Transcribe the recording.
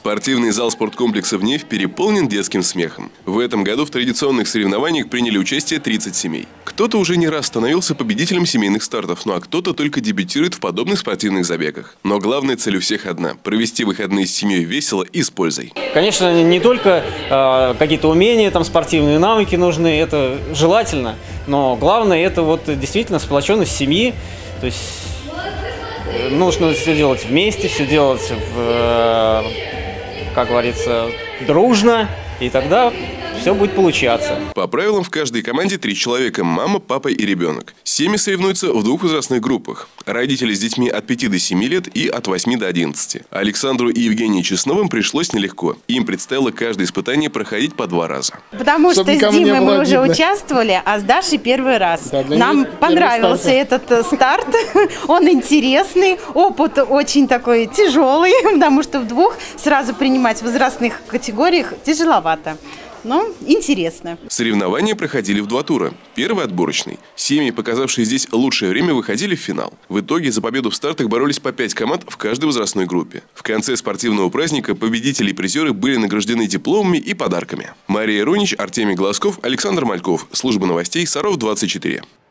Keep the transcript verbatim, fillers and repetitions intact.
Спортивный зал спорткомплекса «Вневь» переполнен детским смехом. В этом году в традиционных соревнованиях приняли участие тридцать семей. Кто-то уже не раз становился победителем семейных стартов, ну а кто-то только дебютирует в подобных спортивных забегах. Но главная цель у всех одна – провести выходные с семьей весело и с пользой. Конечно, не только э, какие-то умения, там, спортивные навыки нужны, это желательно, но главное – это вот действительно сплоченность семьи, то есть нужно все делать вместе, все делать, в, э, как говорится, дружно, и тогда все будет получаться. По правилам, в каждой команде три человека – мама, папа и ребенок. Семьи соревнуются в двух возрастных группах. Родители с детьми от пяти до семи лет и от восьми до одиннадцати. Александру и Евгении Честновым пришлось нелегко. Им предстояло каждое испытание проходить по два раза. Потому Чтобы что с Димой мы уже видно. участвовали, а с Дашей первый раз. Да, Нам понравился этот старт. Он интересный, опыт очень такой тяжелый, потому что в двух сразу принимать в возрастных категориях тяжеловато. Но интересно. Соревнования проходили в два тура. Первый отборочный. Семьи, показавшие здесь лучшее время, выходили в финал. В итоге за победу в стартах боролись по пять команд в каждой возрастной группе. В конце спортивного праздника победители и призеры были награждены дипломами и подарками. Мария Рунич, Артемий Глазков, Александр Мальков. Служба новостей Саров двадцать четыре.